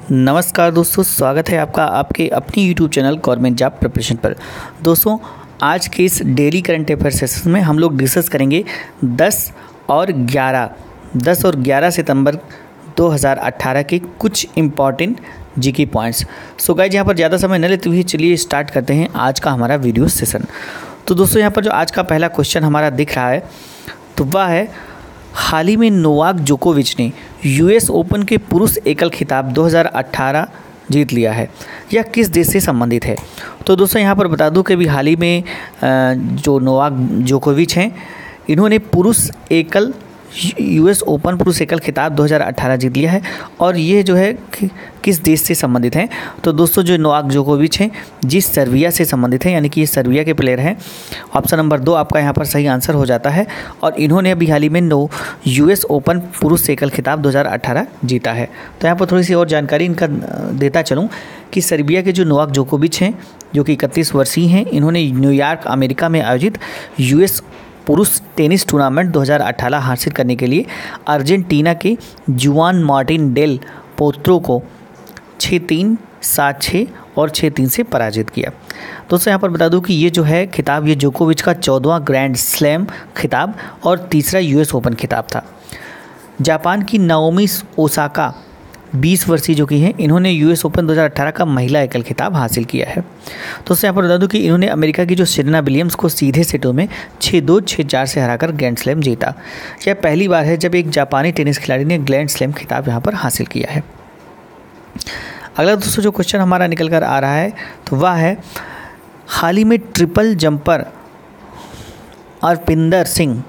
नमस्कार दोस्तों, स्वागत है आपका आपके अपनी YouTube channel government job preparation पर। दोस्तों, आज के इस डेली करंट अफेयर सेशन में हम लोग डिस्कस करेंगे 10 और 11 सितंबर 2018 के कुछ important GK points. So guys, यहाँ पर ज़्यादा समय न लेते हुए चलिए स्टार्ट करते हैं आज का हमारा वीडियो सेशन। तो दोस्तों, यहाँ पर जो आज का पहला क्वेश्चन हमारा दिख रहा है तो वह है, हाल ही में नोवाक जोकोविच ने यूएस ओपन के पुरुष एकल खिताब 2018 जीत लिया है। यह किस देश से संबंधित है? तो दोस्तों, यहाँ पर बता दूं कि अभी हाल ही में जो नोवाक जोकोविच हैं, इन्होंने पुरुष एकल यूएस ओपन पुरुष एकल खिताब 2018 जीत लिया है। और ये जो है किस देश से संबंधित हैं? तो दोस्तों, जो नोवाक जोकोविच हैं, जिस सर्बिया से संबंधित हैं, यानी कि ये सर्बिया के प्लेयर हैं। ऑप्शन नंबर 2 आपका यहाँ पर सही आंसर हो जाता है। और इन्होंने अभी हाल ही में यूएस ओपन पुरुष एकल खिताब 2018 जीता है। तो यहाँ पर थोड़ी सी और जानकारी इनका देता चलूँ कि सर्बिया के जो नोवाक जोकोविच हैं, जो कि 31 वर्षीय हैं, इन्होंने न्यूयॉर्क अमेरिका में आयोजित यूएस पुरुष टेनिस टूर्नामेंट 2018 हासिल करने के लिए अर्जेंटीना के जुआन मार्टिन डेल पोत्रो को 6-3, 7-6 और 6-3 से पराजित किया। दोस्तों, यहाँ पर बता दूं कि ये जो है खिताब, ये जोकोविच का 14वां ग्रैंड स्लैम खिताब और तीसरा यूएस ओपन खिताब था। जापान की नाओमी ओसाका 20 वर्षीय जो कि हैं, इन्होंने यूएस ओपन 2018 का महिला एकल खिताब हासिल किया है। तो उससे यहाँ पर बता दूं कि इन्होंने अमेरिका की जो सेरेना विलियम्स को सीधे सेटों में 6-2, 6-4 से हराकर ग्रैंड स्लैम जीता। यह पहली बार है जब एक जापानी टेनिस खिलाड़ी ने ग्रैंड स्लैम खिताब यहाँ पर हासिल किया है। अगला दोस्तों जो क्वेश्चन हमारा निकल कर आ रहा है तो वह है, हाल ही में triple jumper Arpinder Singh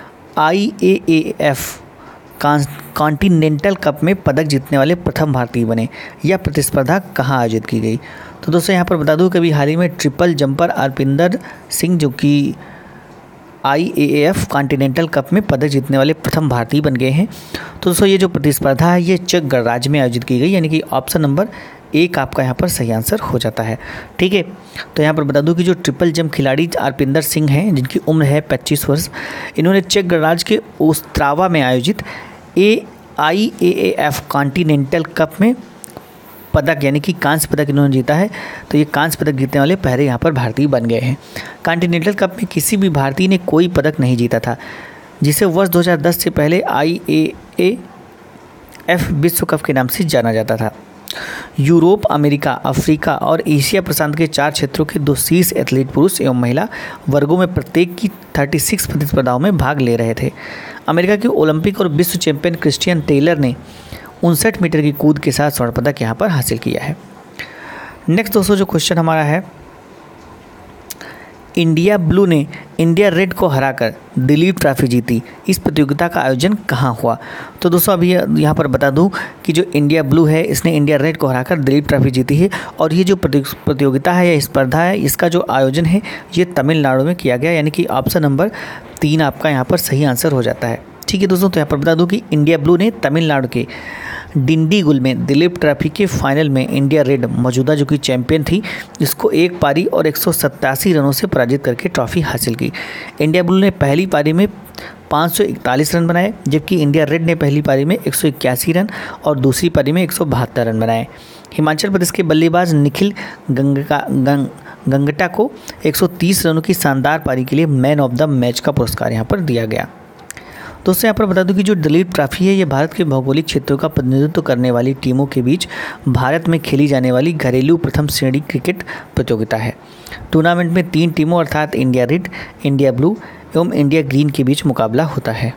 IAAF continental cup में पदक जीतने वाले प्रथम भारतीय बने। यह प्रतिस्पर्धा कहाँ आयोजित की गई? तो दोस्तों, यहाँ पर बता दूं कि अभी हाल ही में ट्रिपल जंपर अर्पिंदर सिंह, जो कि IAAF कॉन्टिनेंटल कप में पदक जीतने वाले प्रथम भारतीय बन गए हैं। तो दोस्तों, ये जो प्रतिस्पर्धा है ये चेक गणराज्य में आयोजित की गई, यानी कि ऑप्शन नंबर 1 आपका यहाँ पर सही आंसर हो जाता है। ठीक है, तो यहाँ पर बता दूं कि जो ट्रिपल जंप खिलाड़ी अर्पिंदर सिंह हैं, जिनकी उम्र है 25 वर्ष, इन्होंने चेक गणराज्य के ओस्त्रावा में आयोजित IAAF कॉन्टिनेंटल कप में पदक, यानी कि कांस्य पदक इन्होंने जीता है। तो ये कांस्य पदक जीतने वाले पहले यहाँ पर भारतीय बन गए हैं। कॉन्टिनेंटल कप में किसी भी भारतीय ने कोई पदक नहीं जीता था, जिसे वर्ष 2010 से पहले IAAF विश्व कप के नाम से जाना जाता था। यूरोप, अमेरिका, अफ्रीका और एशिया प्रशांत के 4 क्षेत्रों के 2 शीर्ष एथलीट पुरुष एवं महिला वर्गों में प्रत्येक की 36 प्रतिस्पर्धाओं में भाग ले रहे थे। अमेरिका के ओलंपिक और विश्व चैंपियन क्रिस्टियन टेलर ने 59 मीटर की कूद के साथ स्वर्ण पदक यहाँ पर हासिल किया है। नेक्स्ट दोस्तों जो क्वेश्चन हमारा है, इंडिया ब्लू ने इंडिया रेड को हराकर दिलीप ट्रॉफी जीती। इस प्रतियोगिता का आयोजन कहाँ हुआ? तो दोस्तों, अभी यहाँ पर बता दूं कि जो इंडिया ब्लू है, इसने इंडिया रेड को हराकर दिलीप ट्रॉफी जीती है। और ये जो प्रतियोगिता है या स्पर्धा है, इसका जो आयोजन है ये तमिलनाडु में किया गया, यानी कि ऑप्शन नंबर 3 आपका यहाँ पर सही आंसर हो जाता है। ठीक है दोस्तों, तो यहाँ पर बता दूं कि इंडिया ब्लू ने तमिलनाडु के डिंडीगुल में दिलीप ट्रॉफी के फाइनल में इंडिया रेड, मौजूदा जो कि चैंपियन थी, इसको 1 पारी और 187 रनों से पराजित करके ट्रॉफी हासिल की। इंडिया ब्लू ने पहली पारी में 541 रन बनाए, जबकि इंडिया रेड ने पहली पारी में 181 रन और दूसरी पारी में 172 रन बनाए। हिमाचल प्रदेश के बल्लेबाज निखिल गंगटा को 130 रनों की शानदार पारी के लिए मैन ऑफ द मैच का पुरस्कार यहाँ पर दिया गया। दोस्तों, यहाँ पर बता दूं कि जो दिलीप ट्रॉफी है, ये भारत के भौगोलिक क्षेत्रों का प्रतिनिधित्व करने वाली टीमों के बीच भारत में खेली जाने वाली घरेलू प्रथम श्रेणी क्रिकेट प्रतियोगिता है। टूर्नामेंट में 3 टीमों अर्थात इंडिया रेड, इंडिया ब्लू एवं इंडिया ग्रीन के बीच मुकाबला होता है।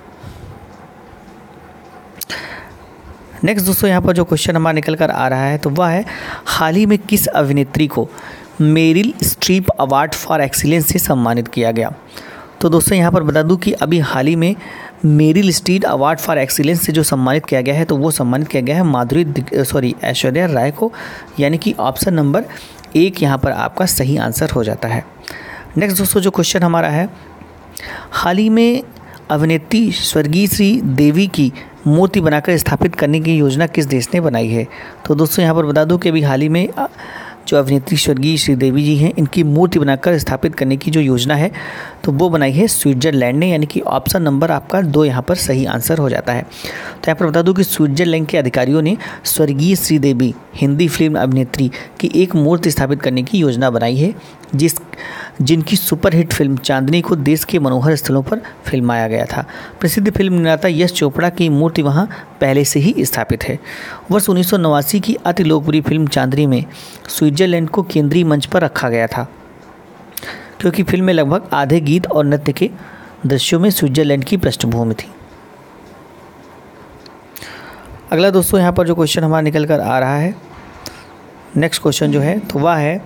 नेक्स्ट दोस्तों, यहाँ पर जो क्वेश्चन हमारा निकल कर आ रहा है तो वह है, हाल ही में किस अभिनेत्री को Meryl Streep award for excellence से सम्मानित किया गया? तो दोस्तों, यहाँ पर बता दूं कि अभी हाल ही में Meryl Streep award for excellence से जो सम्मानित किया गया है, तो वो सम्मानित किया गया है ऐश्वर्या राय को, यानी कि ऑप्शन नंबर 1 यहाँ पर आपका सही आंसर हो जाता है। नेक्स्ट दोस्तों जो क्वेश्चन हमारा है, हाल ही में अभिनेत्री स्वर्गीय श्री देवी की मूर्ति बनाकर स्थापित करने की योजना किस देश ने बनाई है? तो दोस्तों, यहाँ पर बता दूं कि अभी हाल ही में जो अभिनेत्री स्वर्गीय श्रीदेवी जी हैं, इनकी मूर्ति बनाकर स्थापित करने की जो योजना है तो वो बनाई है स्विट्जरलैंड ने, यानी कि ऑप्शन नंबर आपका 2 यहाँ पर सही आंसर हो जाता है। तो यहाँ पर बता दूं कि स्विट्जरलैंड के अधिकारियों ने स्वर्गीय श्रीदेवी हिंदी फिल्म अभिनेत्री की एक मूर्ति स्थापित करने की योजना बनाई है, जिनकी सुपरहिट फिल्म चांदनी को देश के मनोहर स्थलों पर फिल्माया गया था। प्रसिद्ध फिल्म निर्माता यश चोपड़ा की मूर्ति वहां पहले से ही स्थापित है। वर्ष 1989 की अति लोकप्रिय फिल्म चांदनी में स्विट्जरलैंड को केंद्रीय मंच पर रखा गया था, क्योंकि फिल्म में लगभग आधे गीत और नृत्य के दृश्यों में स्विट्जरलैंड की पृष्ठभूमि थी। अगला दोस्तों यहाँ पर जो क्वेश्चन हमारा निकल कर आ रहा है, नेक्स्ट क्वेश्चन जो है तो वह है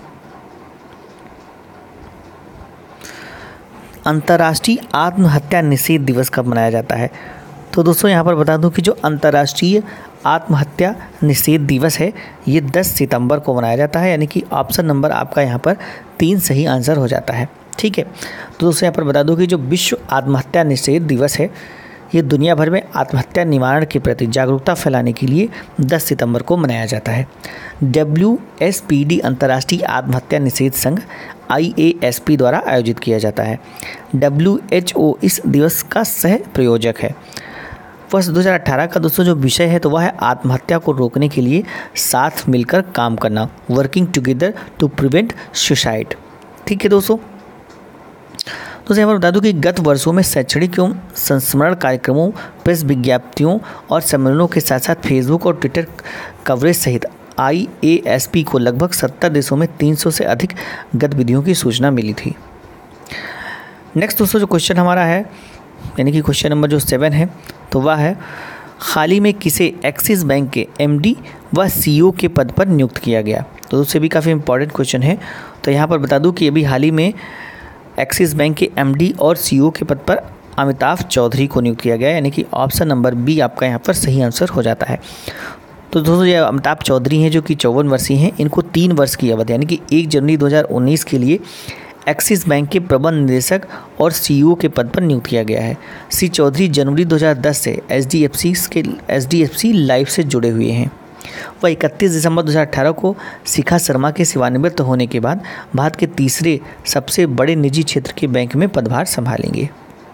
अंतर्राष्ट्रीय आत्महत्या निषेध दिवस कब मनाया जाता है। तो दोस्तों यहाँ पर बता दूं कि जो अंतर्राष्ट्रीय आत्महत्या निषेध दिवस है ये 10 सितंबर को मनाया जाता है, यानी कि ऑप्शन नंबर आपका यहाँ पर 3 सही आंसर हो जाता है। ठीक है, तो दोस्तों यहाँ पर बता दूं कि जो विश्व आत्महत्या निषेध दिवस है ये दुनिया भर में आत्महत्या निवारण के प्रति जागरूकता फैलाने के लिए 10 सितंबर को मनाया जाता है। WSPD अंतर्राष्ट्रीय आत्महत्या निषेध संघ IASP द्वारा आयोजित किया जाता है। WHO इस दिवस का सह प्रयोजक है। वर्ष 2018 का दोस्तों जो विषय है तो वह है आत्महत्या को रोकने के लिए साथ मिलकर काम करना, working together to prevent suicide. ठीक है दोस्तों यहाँ पर बता दूं कि गत वर्षों में शैक्षणिक एवं संस्मरण कार्यक्रमों, प्रेस विज्ञप्तियों और सम्मेलनों के साथ साथ फेसबुक और ट्विटर कवरेज सहित IASP को लगभग 70 देशों में 300 से अधिक गतिविधियों की सूचना मिली थी। नेक्स्ट दोस्तों जो क्वेश्चन हमारा है, यानी कि क्वेश्चन नंबर जो 7 है तो वह है हाल ही में किसे एक्सिस बैंक के MD व CEO के पद पर नियुक्त किया गया। तो उससे भी काफ़ी इंपॉर्टेंट क्वेश्चन है। तो यहाँ पर बता दूं कि अभी हाल ही में एक्सिस बैंक के MD और CEO के पद पर अमिताभ चौधरी को नियुक्त किया गया, यानी कि ऑप्शन नंबर B आपका यहाँ पर सही आंसर हो जाता है। तो दोस्तों ये अमिताभ चौधरी हैं जो कि 54 वर्षीय हैं। इनको 3 वर्ष की अवधि यानी कि 1 जनवरी 2019 के लिए एक्सिस बैंक के प्रबंध निदेशक और CEO के पद पर नियुक्त किया गया है। श्री चौधरी जनवरी 2010 से HDFC लाइफ से जुड़े हुए हैं। वह 31 दिसंबर 2018 को शिखा शर्मा के सेवानिवृत्त होने के बाद भारत के तीसरे सबसे बड़े निजी क्षेत्र के बैंक में पदभार संभालेंगे।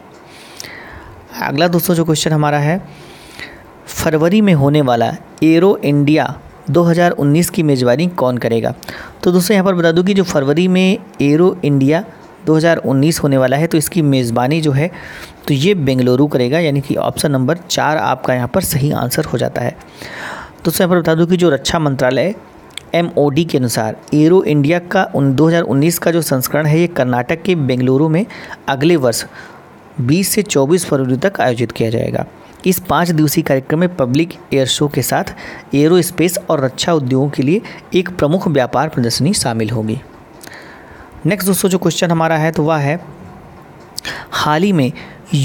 अगला दोस्तों जो क्वेश्चन हमारा है, फरवरी में होने वाला एरो इंडिया 2019 की मेज़बानी कौन करेगा। तो दोस्तों यहाँ पर बता दूं कि जो फरवरी में एरो इंडिया 2019 होने वाला है तो इसकी मेज़बानी जो है तो ये बेंगलुरु करेगा, यानी कि ऑप्शन नंबर 4 आपका यहाँ पर सही आंसर हो जाता है। दोस्तों यहाँ पर बता दूं कि जो रक्षा मंत्रालय MOD के अनुसार एरो इंडिया का 2019 का जो संस्करण है ये कर्नाटक के बेंगलुरु में अगले वर्ष 20 से 24 फरवरी तक आयोजित किया जाएगा। इस 5 दिवसीय कार्यक्रम में पब्लिक एयर शो के साथ एरो स्पेस और रक्षा उद्योगों के लिए एक प्रमुख व्यापार प्रदर्शनी शामिल होगी। नेक्स्ट दोस्तों जो क्वेश्चन हमारा है तो वह है हाल ही में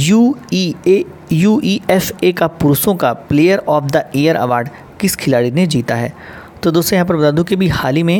UEFA का पुरुषों का player of the year award किस खिलाड़ी ने जीता है। तो दोस्तों यहाँ पर बता दूं कि भी हाल ही में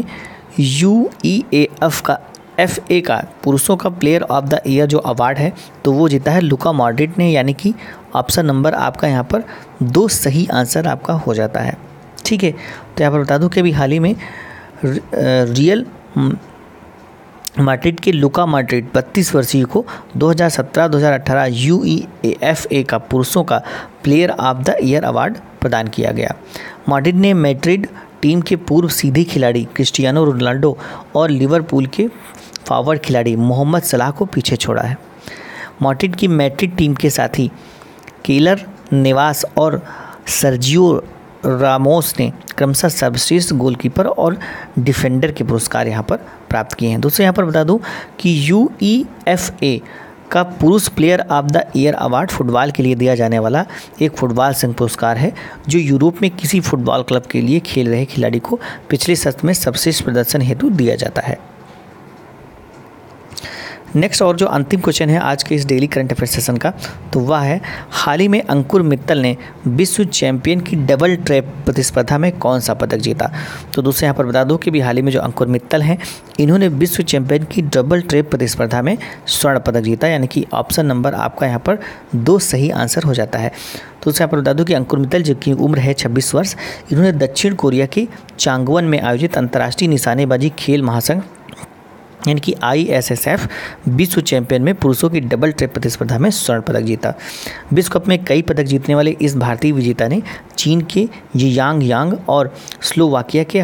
UEFA का पुरुषों का प्लेयर ऑफ द ईयर जो अवार्ड है तो वो जीता है लुका मॉड्रिच ने, यानी कि ऑप्शन नंबर आपका यहाँ पर 2 सही आंसर आपका हो जाता है। ठीक है, तो यहाँ पर बता दूं कि अभी हाल ही में रियल मैड्रिड के लुका मॉड्रिच 32 वर्षीय को 2017-2018 UEFA का पुरुषों का player of the year award प्रदान किया गया। मॉड्रिच ने मैड्रिड टीम के पूर्व सीधे खिलाड़ी क्रिस्टियानो रोनाल्डो और लिवरपूल के फॉरवर्ड खिलाड़ी मोहम्मद सलाह को पीछे छोड़ा है। मॉड्रिच की मैड्रिड टीम के साथी केलर नेवास और सर्जियो रामोस ने क्रमशः सर्वश्रेष्ठ गोलकीपर और डिफेंडर के पुरस्कार यहाँ पर प्राप्त किए हैं। दोस्तों यहाँ पर बता दूं कि UEFA का पुरुष player of the year award football के लिए दिया जाने वाला एक फुटबॉल संघ पुरस्कार है जो यूरोप में किसी फुटबॉल क्लब के लिए खेल रहे खिलाड़ी को पिछले सत्र में सर्वश्रेष्ठ प्रदर्शन हेतु दिया जाता है। नेक्स्ट और जो अंतिम क्वेश्चन है आज के इस डेली करंट अफेयर सेशन का, तो वह है हाल ही में अंकुर मित्तल ने विश्व चैंपियन की डबल ट्रैप प्रतिस्पर्धा में कौन सा पदक जीता। तो दोस्तों यहाँ पर बता दूं कि भी हाल ही में जो अंकुर मित्तल हैं इन्होंने विश्व चैंपियन की डबल ट्रैप प्रतिस्पर्धा में स्वर्ण पदक जीता, यानी कि ऑप्शन नंबर आपका यहाँ पर 2 सही आंसर हो जाता है। तो उससे यहाँ पर बता दूं कि अंकुर मित्तल जिनकी उम्र है 26 वर्ष, इन्होंने दक्षिण कोरिया की चांगवन में आयोजित अंतर्राष्ट्रीय निशानेबाजी खेल महासंघ यानी कि ISSF विश्व चैंपियन में पुरुषों की डबल ट्रैप प्रतिस्पर्धा में स्वर्ण पदक जीता। विश्व कप में कई पदक जीतने वाले इस भारतीय विजेता ने चीन के जियांग यांग और स्लोवाकिया के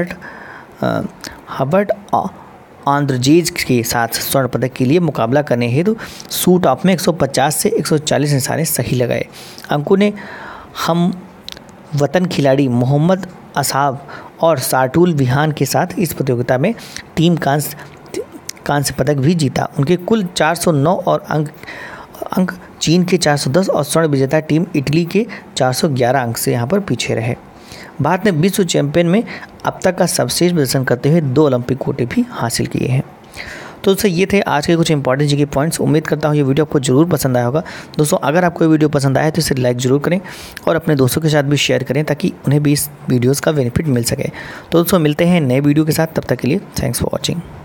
हबर्ट आंद्रजेज के साथ स्वर्ण पदक के लिए मुकाबला करने हेतु शूट ऑफ में 150 से 140 निशाने सही लगाए। अंकुर ने हम वतन खिलाड़ी मोहम्मद असाब और साटुल विहान के साथ इस प्रतियोगिता में टीम कांस्य पदक भी जीता। उनके कुल 409 और अंक चीन के 410 और स्वर्ण विजेता टीम इटली के 411 अंक से यहाँ पर पीछे रहे। भारत ने विश्व चैंपियन में अब तक का सर्वश्रेष्ठ प्रदर्शन करते हुए 2 ओलंपिक कोटे भी हासिल किए हैं। तो दोस्तों ये थे आज के कुछ इंपॉर्टेंट जी के पॉइंट्स। उम्मीद करता हूँ ये वीडियो आपको जरूर पसंद आया होगा। दोस्तों अगर आपको ये वीडियो पसंद आया तो इसे लाइक जरूर करें और अपने दोस्तों के साथ भी शेयर करें ताकि उन्हें भी इस वीडियोज़ का बेनिफिट मिल सके। तो दोस्तों मिलते हैं नए वीडियो के साथ, तब तक के लिए थैंक्स फॉर वॉचिंग।